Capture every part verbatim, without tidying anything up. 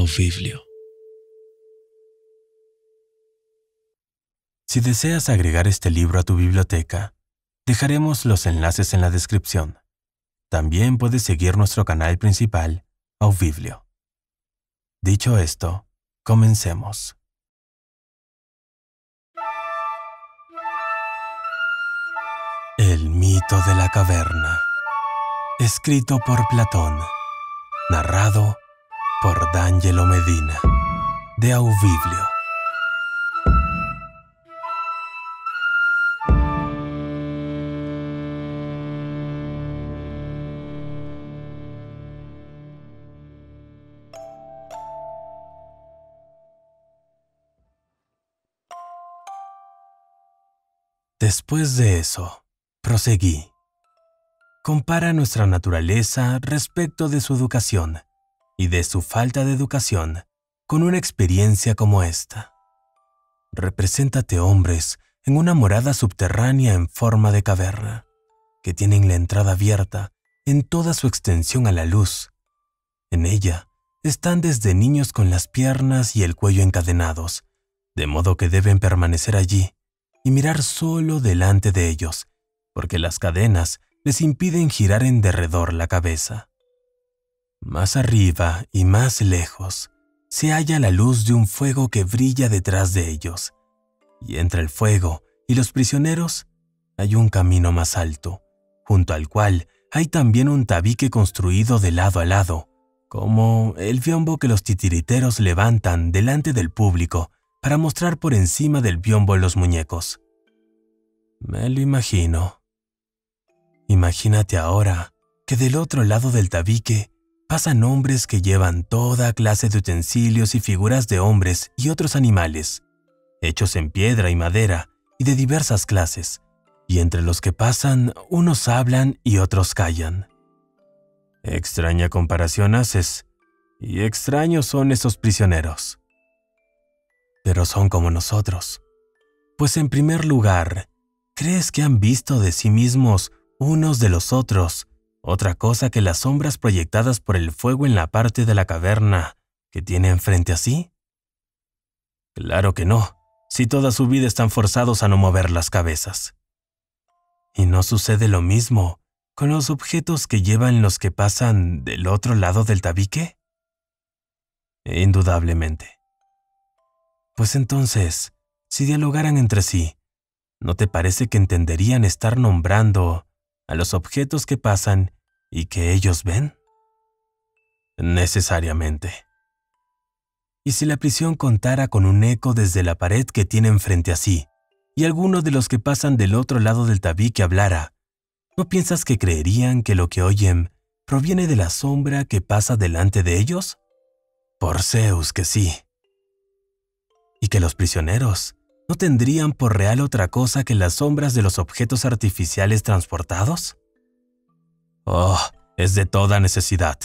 Auviblio. Si deseas agregar este libro a tu biblioteca, dejaremos los enlaces en la descripción. También puedes seguir nuestro canal principal, Auviblio. Dicho esto, comencemos. El mito de la caverna. Escrito por Platón. Narrado por D'Angelo Medina, de Auviblio. Después de eso, proseguí. Compara nuestra naturaleza respecto de su educación y de su falta de educación con una experiencia como esta. Represéntate hombres en una morada subterránea en forma de caverna, que tienen la entrada abierta en toda su extensión a la luz. En ella están desde niños con las piernas y el cuello encadenados, de modo que deben permanecer allí y mirar solo delante de ellos, porque las cadenas les impiden girar en derredor la cabeza. Más arriba y más lejos se halla la luz de un fuego que brilla detrás de ellos, y entre el fuego y los prisioneros hay un camino más alto, junto al cual hay también un tabique construido de lado a lado, como el biombo que los titiriteros levantan delante del público para mostrar por encima del biombo los muñecos. Me lo imagino. Imagínate ahora que del otro lado del tabique pasan hombres que llevan toda clase de utensilios y figuras de hombres y otros animales, hechos en piedra y madera y de diversas clases, y entre los que pasan unos hablan y otros callan. Extraña comparación haces, y extraños son esos prisioneros. Pero son como nosotros, pues en primer lugar, ¿crees que han visto de sí mismos unos de los otros otra cosa que las sombras proyectadas por el fuego en la parte de la caverna que tienen frente a sí? Claro que no, si toda su vida están forzados a no mover las cabezas. ¿Y no sucede lo mismo con los objetos que llevan los que pasan del otro lado del tabique? Indudablemente. Pues entonces, si dialogaran entre sí, ¿no te parece que entenderían estar nombrando a los objetos que pasan y que ellos ven? Necesariamente. ¿Y si la prisión contara con un eco desde la pared que tienen frente a sí, y alguno de los que pasan del otro lado del tabique hablara, ¿no piensas que creerían que lo que oyen proviene de la sombra que pasa delante de ellos? Por Zeus que sí. ¿Y que los prisioneros no tendrían por real otra cosa que las sombras de los objetos artificiales transportados? Oh, es de toda necesidad.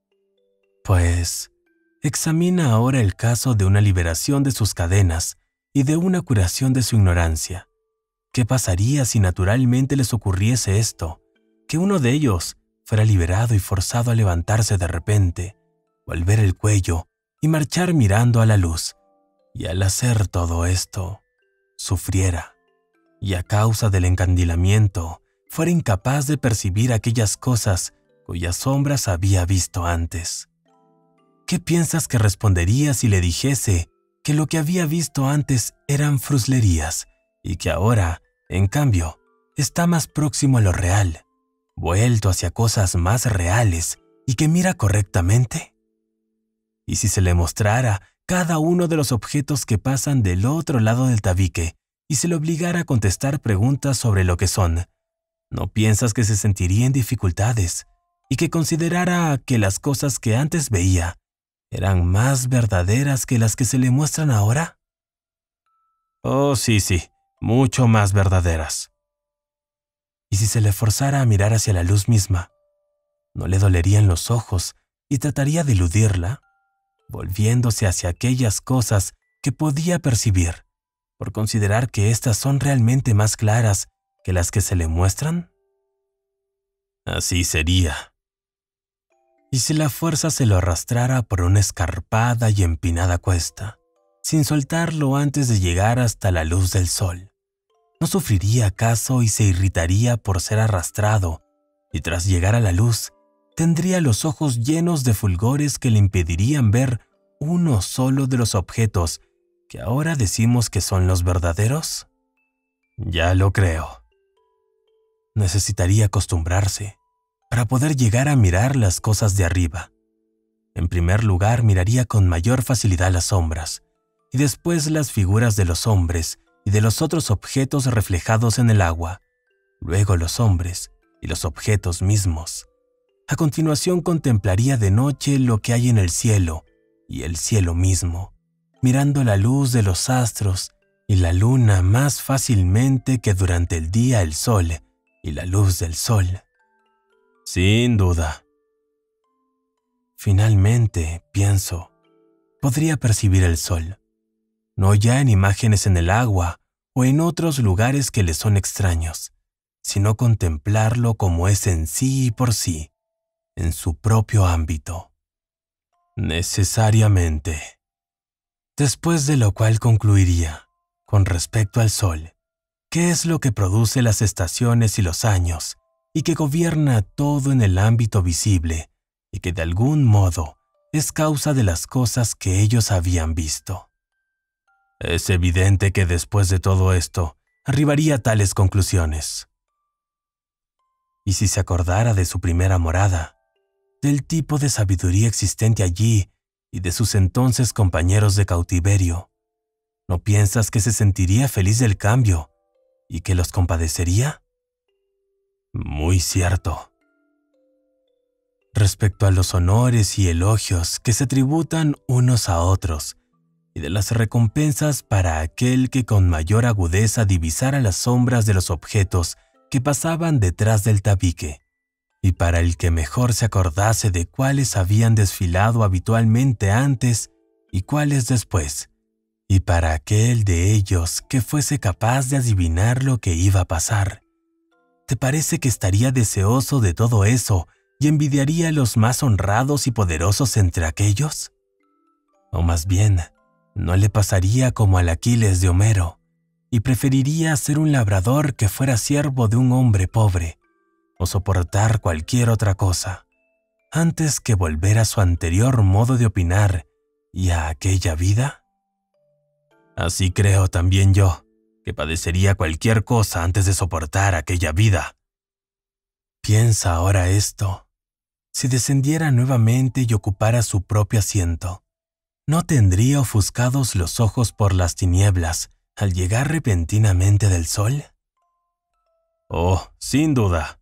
Pues, examina ahora el caso de una liberación de sus cadenas y de una curación de su ignorancia. ¿Qué pasaría si naturalmente les ocurriese esto? Que uno de ellos fuera liberado y forzado a levantarse de repente, volver el cuello y marchar mirando a la luz, y al hacer todo esto, sufriera, y a causa del encandilamiento fuera incapaz de percibir aquellas cosas cuyas sombras había visto antes. ¿Qué piensas que respondería si le dijese que lo que había visto antes eran fruslerías y que ahora, en cambio, está más próximo a lo real, vuelto hacia cosas más reales y que mira correctamente? ¿Y si se le mostrara cada uno de los objetos que pasan del otro lado del tabique y se le obligara a contestar preguntas sobre lo que son, ¿no piensas que se sentiría en dificultades y que considerara que las cosas que antes veía eran más verdaderas que las que se le muestran ahora? Oh, sí, sí, mucho más verdaderas. ¿Y si se le forzara a mirar hacia la luz misma, no le dolerían los ojos y trataría de eludirla, volviéndose hacia aquellas cosas que podía percibir, por considerar que éstas son realmente más claras que las que se le muestran? Así sería. y si la fuerza se lo arrastrara por una escarpada y empinada cuesta, sin soltarlo antes de llegar hasta la luz del sol? ¿No sufriría acaso y se irritaría por ser arrastrado, y tras llegar a la luz, tendría los ojos llenos de fulgores que le impedirían ver uno solo de los objetos que ahora decimos que son los verdaderos? Ya lo creo. Necesitaría acostumbrarse para poder llegar a mirar las cosas de arriba. En primer lugar, miraría con mayor facilidad las sombras, y después las figuras de los hombres y de los otros objetos reflejados en el agua, luego los hombres y los objetos mismos. A continuación contemplaría de noche lo que hay en el cielo y el cielo mismo, mirando la luz de los astros y la luna más fácilmente que durante el día el sol y la luz del sol. Sin duda. Finalmente, pienso, podría percibir el sol, no ya en imágenes en el agua o en otros lugares que le son extraños, sino contemplarlo como es en sí y por sí, en su propio ámbito. Necesariamente. Después de lo cual concluiría, con respecto al sol, qué es lo que produce las estaciones y los años, y que gobierna todo en el ámbito visible, y que de algún modo es causa de las cosas que ellos habían visto. Es evidente que después de todo esto, arribaría a tales conclusiones. Y si se acordara de su primera morada, del tipo de sabiduría existente allí y de sus entonces compañeros de cautiverio, ¿no piensas que se sentiría feliz del cambio y que los compadecería? Muy cierto. Respecto a los honores y elogios que se tributan unos a otros, y de las recompensas para aquel que con mayor agudeza divisara las sombras de los objetos que pasaban detrás del tabique, y para el que mejor se acordase de cuáles habían desfilado habitualmente antes y cuáles después, y para aquel de ellos que fuese capaz de adivinar lo que iba a pasar. ¿Te parece que estaría deseoso de todo eso y envidiaría a los más honrados y poderosos entre aquellos? O más bien, ¿no le pasaría como al Aquiles de Homero, y preferiría ser un labrador que fuera siervo de un hombre pobre, o soportar cualquier otra cosa, antes que volver a su anterior modo de opinar y a aquella vida? Así creo también yo, que padecería cualquier cosa antes de soportar aquella vida. Piensa ahora esto. Si descendiera nuevamente y ocupara su propio asiento, ¿no tendría ofuscados los ojos por las tinieblas al llegar repentinamente del sol? Oh, sin duda.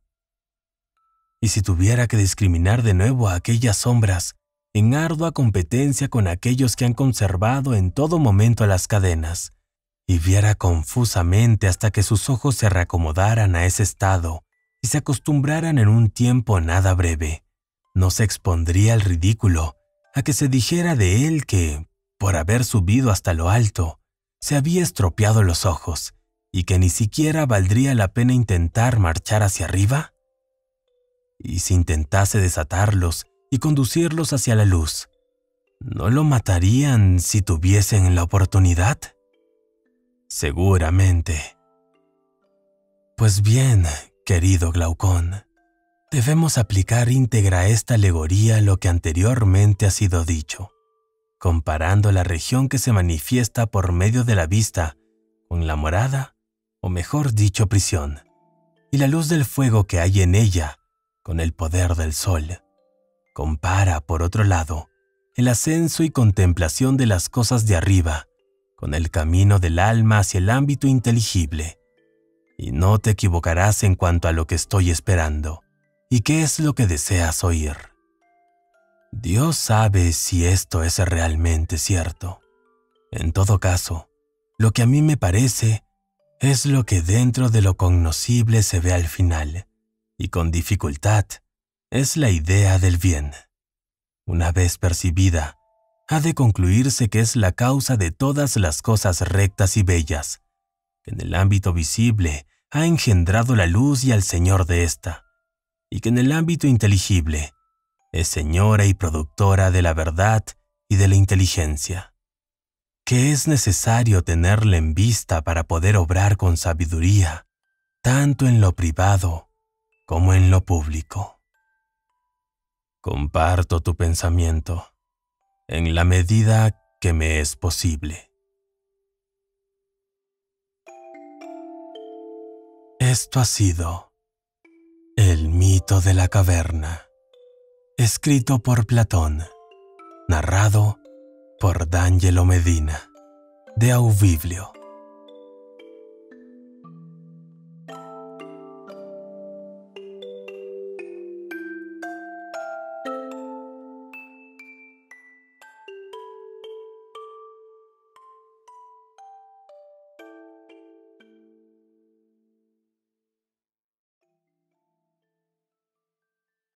Y si tuviera que discriminar de nuevo a aquellas sombras, en ardua competencia con aquellos que han conservado en todo momento las cadenas, y viera confusamente hasta que sus ojos se reacomodaran a ese estado y se acostumbraran en un tiempo nada breve, ¿no se expondría al ridículo a que se dijera de él que, por haber subido hasta lo alto, se había estropeado los ojos y que ni siquiera valdría la pena intentar marchar hacia arriba? Y si intentase desatarlos y conducirlos hacia la luz, ¿no lo matarían si tuviesen la oportunidad? Seguramente. Pues bien, querido Glaucón, debemos aplicar íntegra a esta alegoría lo que anteriormente ha sido dicho, comparando la región que se manifiesta por medio de la vista con la morada, o mejor dicho prisión, y la luz del fuego que hay en ella con el poder del sol. Compara, por otro lado, el ascenso y contemplación de las cosas de arriba con el camino del alma hacia el ámbito inteligible, y no te equivocarás en cuanto a lo que estoy esperando y qué es lo que deseas oír. Dios sabe si esto es realmente cierto. En todo caso, lo que a mí me parece es lo que dentro de lo cognoscible se ve al final, y con dificultad es la idea del bien. Una vez percibida, ha de concluirse que es la causa de todas las cosas rectas y bellas, que en el ámbito visible ha engendrado la luz y al Señor de ésta, y que en el ámbito inteligible es señora y productora de la verdad y de la inteligencia, que es necesario tenerla en vista para poder obrar con sabiduría, tanto en lo privado como en lo público. Comparto tu pensamiento, en la medida que me es posible. Esto ha sido El mito de la caverna, escrito por Platón, narrado por D'Angelo Medina, de Auviblio.